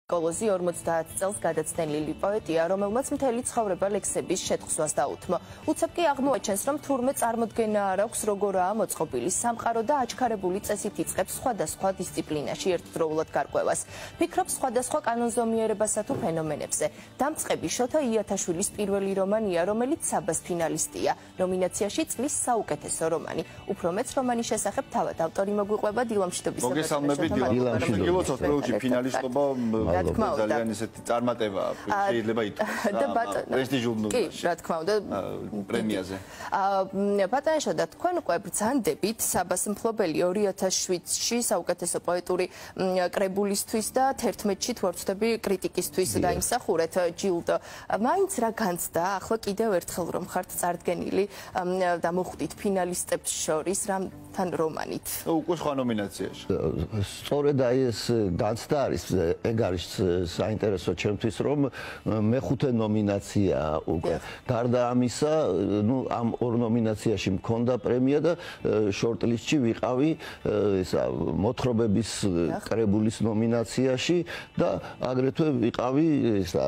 კოლოზი 50 წელს გადაცნელი პოეტია, რომელმაც მთელი ცხოვრება ლექსების შეთხსვას დაუთმო. უცებ კი აღმოაჩენს, რომ თურმე წარმოდგენა არ აქვს, როგორაა მოწყობილი სამყარო და აჩქარებული წესით იწყებს სხვადასხვა დისციპლინაში ერთდროულად გარკვევას. ფიქრობს სხვადასხვა კანონზომიერებასა თუ ფენომენებზე. დამწყები შოთა იათაშვილის პირველი რომანია, რომელიც საბას ფინალისტია. ნომინაციაში წლის საუკეთესო რომანი. უფრო მეც რომანის შესახებ თავად ავტორი მოგვიყვება დილამშვიდობის ძალიან ისეთი წარმატებაა შეიძლება ითქვას პრესტიჟულ რა თქმა უნდა პრემიაზე. ბატონშო და თქვენ უკვე ბრძანდებით საბას მფლობელი 2007-ში საუკეთესო პოეტური კრებულისთვის და 11-ში თორცდები კრიტიკისთვის დაიმსახურეთ ჯილდო. მაინც რა განცდა ახლა კიდევ ერთხელ რომ ხართ წარდგენილი და მოხვდით ფინალისტებს შორის რამთან რომანით? უკვე სხვა ნომინაციაში. სწორედ აი ეს განცდა არის ეგ არის საინტერესო ჩემთვის რომ მეხუთე ნომინაცია უკვე. გარდა ამისა, ნუ ამ ორ ნომინაციაში მქონდა პრემია და შორტლისტში ვიყავი ესა მოთხრობების კრებულის ნომინაციაში და აგრეთვე ვიყავი ესა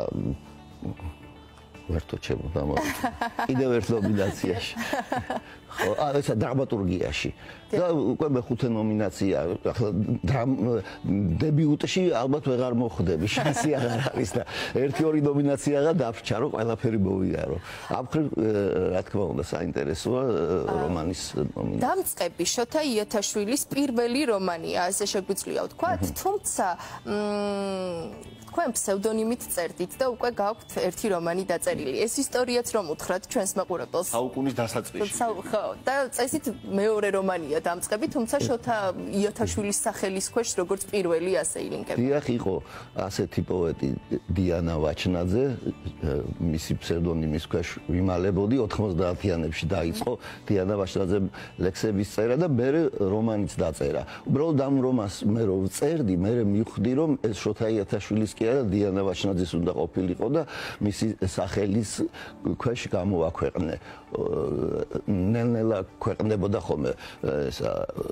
ვერთო ჩემო დამოვიწყე. კიდევ ერთ ნომინაციაში. ხო, ესა დრამატურგიაში. და უკვე მეხუთე ნომინაცია. ახლა დებიუტში ალბათ ვეღარ მოხვდები, შანსი აღარ არის და ერთი-ორი ნომინაციაა დაფრჩა, რომ ყველაფერი მოვიარო. ამ მხრივ რა თქმა უნდა საინტერესოა რომანის ნომინაცია. დამწყები შოთა იათაშვილის პირველი რომანია, ასე შეგვიძლია ვთქვათ, თუმცა თქვენ ფსევდონიმით წერდით და უკვე გაქვთ ერთი რომანი დაწერილი. ეს ისტორიაც რომ უთხრათ ჩვენს მაყურებელს. საუკუნის დასაწყისში. ხო, და წესით მეორე რომანია დამწყები, თუმცა შოთა იათაშვილის სახელის ქვეშ როგორც პირველი ასე ილინკება. დიახ, იყო ასეთი პოეტი დიანა ვაჩნაძე, მისი ფსევდონიმის ქვეშ ვიმალებოდი 90-იანებში დაიწყო დიანა ვაჩნაძემ ლექსების წერა და მე რომანიც დაწერა. უბრალოდ ამ რომანს მე რო წერდი, მე მივხვდი რომ ეს შოთა იათაშვილის კი არა დიანა ვაჩნაძის უნდა ყოფილიყო და მისი სახელის ქვეშ გამოაქვეყნე. ნელ-ნელა ქვეყნდებოდა ხოლმე ესა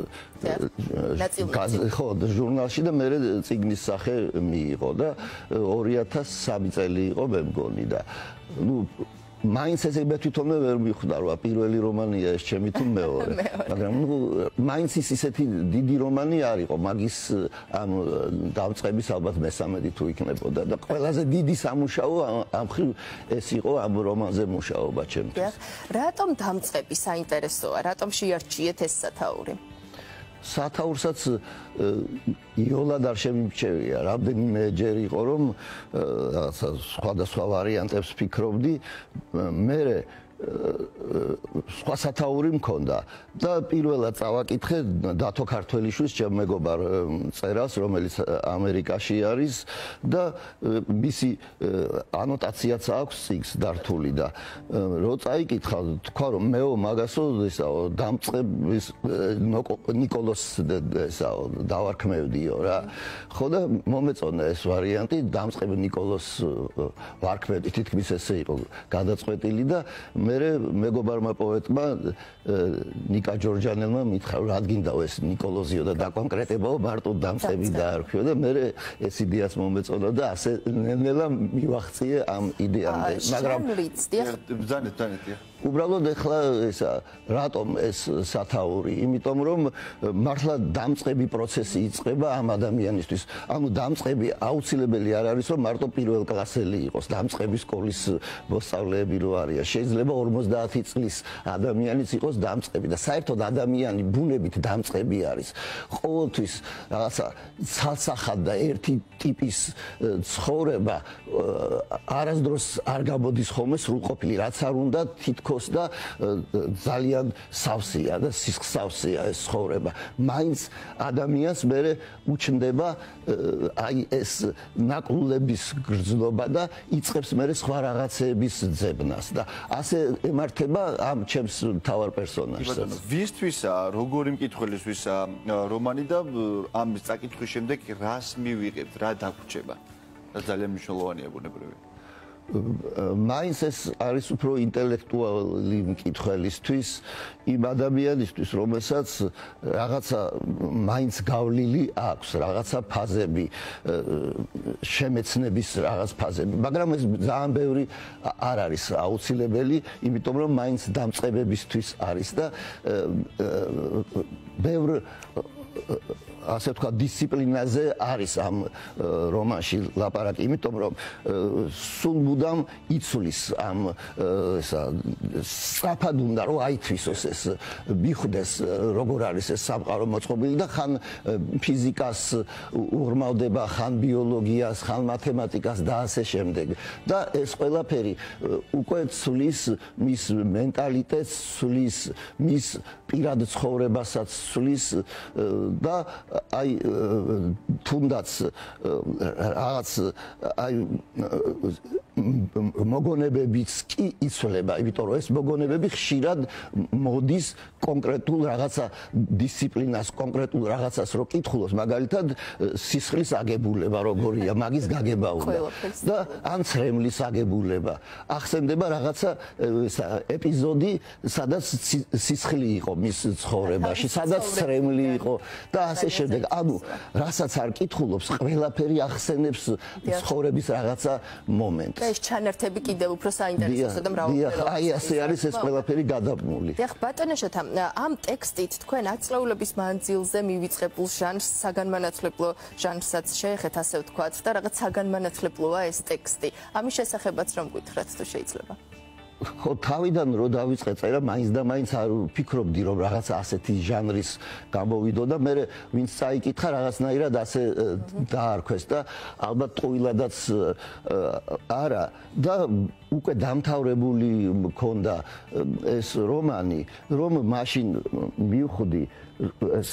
ხო ჟურნალში და მე წიგნის სახე მიიღო და 2003 წელი იყო მე მგონი და ნუ მაინც ესე თვითონვე ვერ მიხვდა რომ პირველი რომანია ეს ჩემი თუ მეორე მაგრამ ნუ მაინც ისეთი დიდი რომანი არ იყო მაგის ამ დამწყების ალბათ მესამედი თუ იქნებოდა და ყველაზე დიდი სამუშაო ამ ხრივ ეს იყო ამ რომანზე მუშაობა ჩემთვის. რატომ დამწყები საინტერესოა? რატომ შეარჩიეთ ეს სათაური? სათაურსაც იოლად არ შემიმრჩევია, რამდენიმე ჯერ იყო რომ სხვადასხვა ვარიანტებს ფიქრობდი, მე სხვა სათაური მქონდა და პირველად წავაკითხე დათო ქართველიშვილის ჩემ მეგობარ წერას, რომელიც ამერიკაში არის და მისი ანოტაციაც აქვს წიგნს დართული და რო წაიკითხა, თქვა რომ მეო მაგასო ესაო დამწყების ნიკოლოს ესაო დავარქმევდიო რა. ხო და მომეწონა ეს ვარიანტი, დამწყები ნიკოლოს ვარქმევდი, თითქმის ესე იყო გადაწყვეტილი და მე მეგობარმა პოეტმა ნიკა ჯორჯანელმა მითხრა რა გინდაო ეს ნიკოლოზიო და დაკონკრეტებაო მარტო დამწყები დაარქვიო და მე ეს იდეაც მომეწონა და ასე ნელ-ნელა მივახციე ამ იდეამდე მაგრამ ბრძანეთ უბრალოდ ეხლა ესა რატომ ეს სათაური? იმიტომ რომ მართლა დამწყები პროცესი იწყება ამ ადამიანისთვის. ანუ დამწყები აუცილებელი არ არის რომ მარტო პირველ კლასელი იყოს. დამწყების სკოლის მოსწავლეები რო არიან. შეიძლება 50 წლის ადამიანიც იყოს დამწყები და საერთოდ ადამიანი ბუნებით დამწყები არის. ყოველთვის რაღაცა ცალსახად და ერთი ტიპის ცხოვრება არასდროს არ გამოდის ხოლმე სრულყოფილი, რაც არ უნდა თითქოს და ძალიან სავსეა და სისხლსავსეა ეს ცხოვრება. მაინც ადამიანს მე უჩნდება აი ეს ნაკლულების გრძნობა და იწყებს მე სხვა რაღაცეების ძებნას და ასე ემართება ამ ჩემს მთავარ პერსონაჟს. ვისთვისაა, როგორი მკითხველისთვისაა რომანი და ამის წაკითხვის შემდეგ რას მივიღებთ, რა დაგვრჩება? და ძალიან მნიშვნელოვანია ბუნებრივი. მაინც ეს არის უფრო ინტელექტუალი მკითხველისთვის, იმ ადამიანისთვის, რომელსაც რაღაცა მაინც გავლილი აქვს, რაღაცა ფაზები, შემეცნების რაღაც ფაზები, მაგრამ ეს ძალიან ბევრი არ არის აუცილებელი, იმიტომ რომ მაინც დამწყებებისთვის არის და ბევრ ასე ვთქვათ, დისციპლინაზე არის ამ რომანში ლაპარაკი, იმიტომ რომ სულ მუდამ იცვლის ამ სწრაფად უნდა რომ აითვისოს ეს მიხვდეს როგორ არის ეს სამყარო მოწყობილი და ხან ფიზიკას უღრმავდება, ხან ბიოლოგიას, ხან მათემატიკას და ასე შემდეგ. და ეს ყველაფერი უკვე ცვლის მის მენტალიტეტს, ცვლის მის პირად ცხოვრებასაც, ცვლის და აი თუნდაც რაღაც აი მოგონებებიც კი იცვლება, იმიტომ რომ ეს მოგონებები ხშირად მოდის კონკრეტულ რაღაცა დისციპლინას, კონკრეტულ რაღაცას რო კითხულობს, მაგალითად სისხლის აგებულება როგორია, მაგის გაგება უნდა და ან ცრემლის აგებულება. ახსენდება რაღაცა ეპიზოდი, სადაც სისხლი იყო მის ცხოვრებაში, სადაც ცრემლი იყო და ასე შემდეგ. ანუ რასაც არ კითხულობს, ყველაფერი ახსენებს ცხოვრების რაღაცა მომენტს. ეს ჩანართები კიდევ უფრო საინტერესოა და მრავალფეროვანია. აი ასე არის ეს ყველაფერი გადაბმული. დიახ, ბატონეშოთა, ამ ტექსტით თქვენ ათწლეულების მანძილზე მივიწყებულ ჟანრს, საგანმანათლებლო ჟანრსაც შეეხეთ, ასე ვთქვათ, და რაღაც საგანმანათლებლოა ეს ტექსტი. ამის შესახებაც რომ გითხრათ თუ შეიძლება. ხო, თავიდან რო დავიწყე წერა, მაინც და მაინც არ ვფიქრობდი, რომ რაღაცა ასეთი ჟანრის გამოვიდო და მე ვინც წაიკითხა რაღაცნაირად ასე დაარქვეს და ალბათ ტყუილადაც არა და უკვე დამთავრებული მქონდა ეს რომანი, რომ მაშინ მივხვდი ეს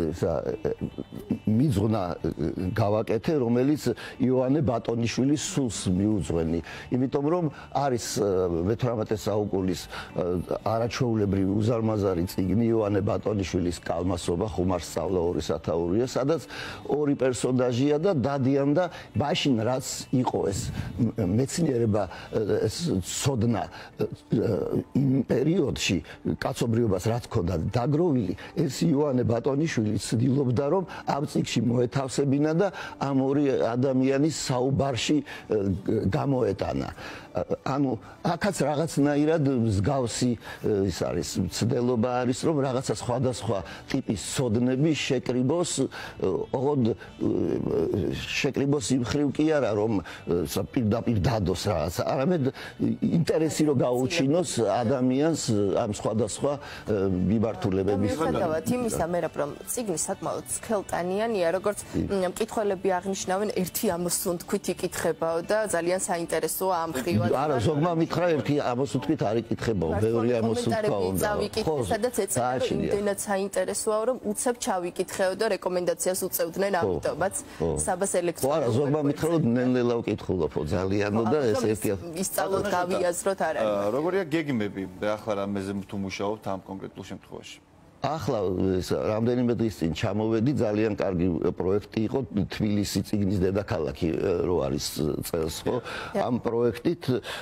მიძღვნა გავაკეთე, რომელიც იოანე ბატონიშვილის სულს მიუძღვენი, იმიტომ რომ არის მე-18 საუკუნის არაჩვეულებრივი უზარმაზარი წიგნი იოანე ბატონიშვილის კალმასობა, ხუმარსწავლა ორი სათაურია, სადაც ორი პერსონაჟია და დადიან და მაშინ რაც იყო ეს მეცნიერება, ეს ცოდნა იმ პერიოდში კაცობრიობას რაც ჰქონდა დაგროვილი, ეს იოანე ბატონიშვილი ცდილობდა რომ ამ წიგნში მოეთავსებინა და ამ ორი ადამიანის საუბარში გამოეტანა. ანუ აქაც რაღაცნაირად მსგავსი ის არის მცდელობა არის რომ რაღაცა სხვადასხვა ტიპის ცოდნები შეკრიბოს, ოღონდ შეკრიბოს იმ ხრივ კი არა რომ პირდაპირ დადოს რაღაცა, არამედ ინტერესი რომ გაუჩინოს ადამიანს ამ სხვადასხვა მიმართულებების იმისა მერაბ რომ წიგნი საკმაოდ სქელტანიანია, როგორც მკითხველები აღნიშნავენ, ერთი ამოსუნთქვით იკითხებაო და ძალიან საინტერესოა ამ ხრივად. არა, ზოგმა მითხრა ერთი ამოსუნთქვით არ იკითხებაო, ბევრი ამოსუნთქვა უნდა. წავიკითხე, სადაც ეცემა რომ იმდენად საინტერესოა, რომ უცებ ჩავიკითხეო და რეკომენდაციას უწევდნენ ამიტომაც საბას ელექტრონულ. არა, ზოგმა მითხრა რომ ნელ-ნელა ვკითხულობო ძალიანო და ეს ერთი ისწავლოთ, გავიაზროთ არა. როგორია გეგმები ახლა რამეზე თუ მუშაობთ ამ კონკრეტულ შემთხვევაში? ახლა რამდენიმე დღის წინ ჩამოვედი, ძალიან კარგი პროექტი იყო, თბილისი წიგნის დედაქალაქი რო არის წელს, ხო? ამ პროექტით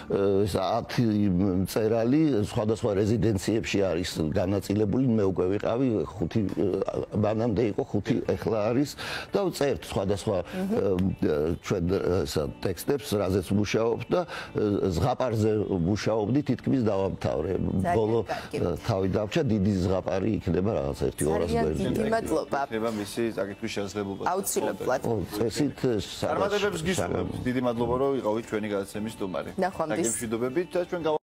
10 მწერალი სხვადასხვა რეზიდენციებში არის განაწილებული, მე უკვე ვიყავი 5 მანამდე იყო 5 ეხლა არის და ვწერთ სხვადასხვა ჩვენ ტექსტებს, რაზეც ვმუშაობთ და ზღაპარზე ვმუშაობდი, თითქმის დავამთავრე. ბოლო თავი დავჭა, დიდი ზღაპარი იქნება რაღაც 1-200 გვერდზე. დიდი მადლობა. ხება მისი წაკითხვის შესაძლებლობა. აუცილებლად. წესით წარმატებებს გისურვებთ. დიდი მადლობა რომ იყავით ჩვენი გადაცემის სტუმარი. ნახვამდის. გაგემშვიდობებით და ჩვენ